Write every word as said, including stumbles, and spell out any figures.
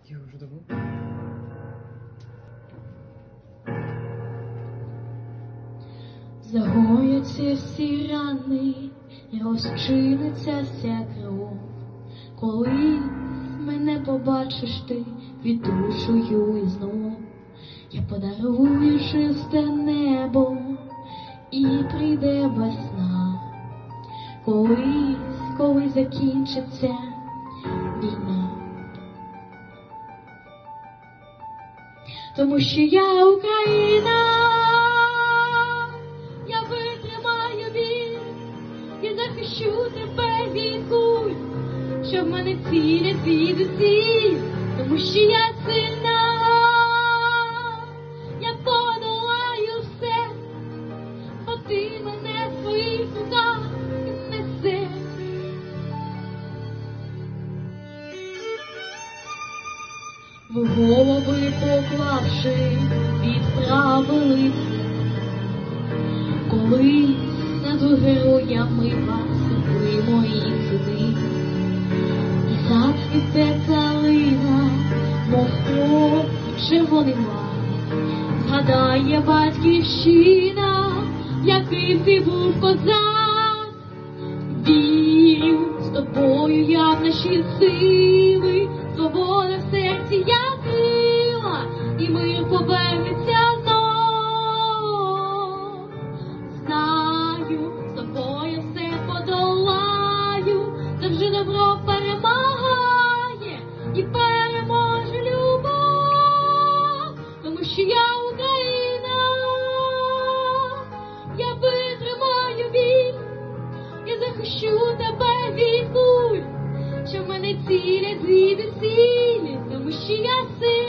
Я уже давно. Загояться всі рани, і розчиниться вся кров. Коли мене побачиш ти віддушою і знов, я подарую чисте небо, і прийде весна. Колись, коли закінчиться війна. Тому що я Україна, я витримаю біль і захищу тебе від куль, що в мене цілять звідусіль. Тому що я сильна, я подолаю все, бо ти мене в своїх руках несеш. В голови поклавши, відправилися, колись над героями вас ви мої сини. І зацвіте калина, мов кров червоний лад. Згадає батьківщина, яким ти був козак. Вірю, з тобою я в наші сили, свобода в серці я крила, і мир повернеться знов. Знаю, з тобою все подолаю, завжди добро перемагає і переможе любов. Тому що я Україна, я витримаю біль, я захищу тебе від куль, що в мене цілять звідусіль. Тому що я сильна,